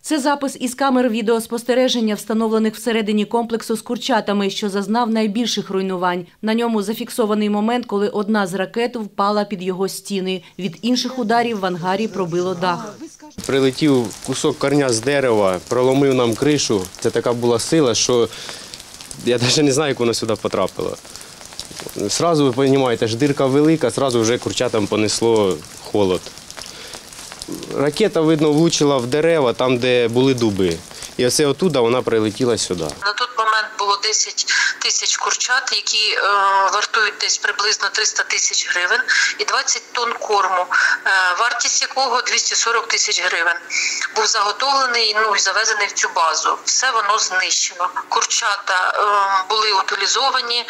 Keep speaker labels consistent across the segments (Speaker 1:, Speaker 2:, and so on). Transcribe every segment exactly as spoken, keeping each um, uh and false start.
Speaker 1: Це запис із камер відеоспостереження, встановлених всередині комплексу з курчатами, що зазнав найбільших руйнувань. На ньому зафіксований момент, коли одна з ракет впала під його стіни. Від інших ударів в ангарі пробило дах.
Speaker 2: Прилетів кусок корня з дерева, проломив нам кришу. Це така була сила, що я навіть не знаю, як воно сюди потрапило. Зразу, ви розумієте, ж дирка велика, одразу вже курчатам понесло холод. Ракета, видно, влучила в дерева, там, де були дуби. І оце оттуда вона прилетіла сюди.
Speaker 3: На той момент було десять тисяч курчат, які е, вартують десь приблизно триста тисяч гривень, і двадцять тонн корму, е, вартість якого двісті сорок тисяч гривень. Був заготовлений, ну, і завезений в цю базу. Все воно знищено. Курчата е, були утилізовані, е,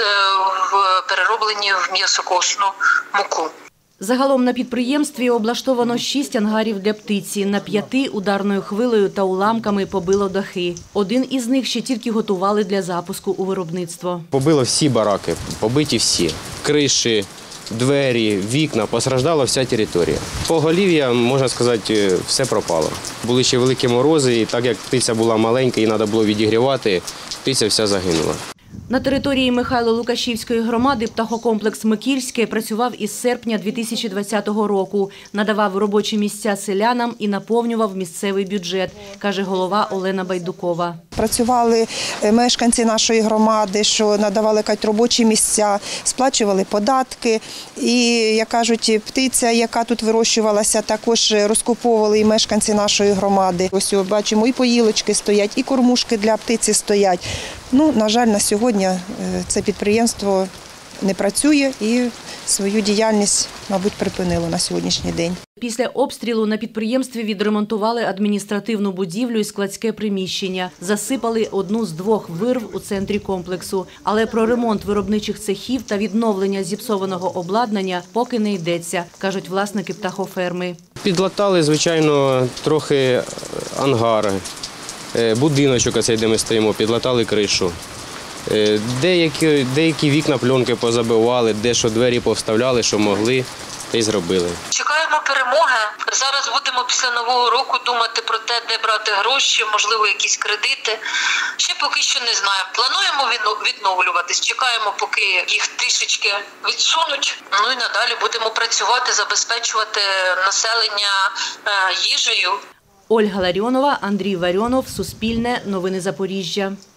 Speaker 3: перероблені в м'ясокосну муку.
Speaker 1: Загалом на підприємстві облаштовано шість ангарів для птиці. На п'яти ударною хвилею та уламками побило дахи. Один із них ще тільки готували для запуску у виробництво.
Speaker 2: Побило всі бараки, побиті всі. Криші, двері, вікна, постраждала вся територія. Поголів'я, можна сказати, все пропало. Були ще великі морози, і так як птиця була маленька, її треба було відігрівати, птиця вся загинула.
Speaker 1: На території Михайло-Лукашівської громади птахокомплекс «Микільське» працював із серпня дві тисячі двадцятого року. Надавав робочі місця селянам і наповнював місцевий бюджет, каже голова Олена Байдукова.
Speaker 4: Працювали мешканці нашої громади, що надавали робочі місця, сплачували податки. І, як кажуть, птиця, яка тут вирощувалася, також розкуповували і мешканці нашої громади. Ось бачимо, і поїлочки стоять, і кормушки для птиці стоять. Ну, на жаль, на сьогодні це підприємство не працює і свою діяльність, мабуть, припинило на сьогоднішній день.
Speaker 1: Після обстрілу на підприємстві відремонтували адміністративну будівлю і складське приміщення. Засипали одну з двох вирв у центрі комплексу. Але про ремонт виробничих цехів та відновлення зіпсованого обладнання поки не йдеться, кажуть власники птахоферми.
Speaker 2: Підлатали, звичайно, трохи ангари. Будиночок, оцей, де ми стоїмо, підлатали кришу. Деякі, деякі вікна пленки позабивали, дещо двері повставляли, що могли, та й зробили.
Speaker 3: Чекаємо перемоги. Зараз будемо після Нового року думати про те, де брати гроші, можливо, якісь кредити. Ще поки що не знаємо. Плануємо відновлюватись, чекаємо, поки їх трішечки відсунуть. Ну і надалі будемо працювати, забезпечувати населення їжею.
Speaker 1: Ольга Ларіонова, Андрій Варіонов, Суспільне, Новини Запоріжжя.